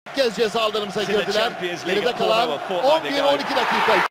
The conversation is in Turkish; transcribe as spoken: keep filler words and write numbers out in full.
kez ceza alanımıza girdiler. Geride kalan on bir on iki dakika.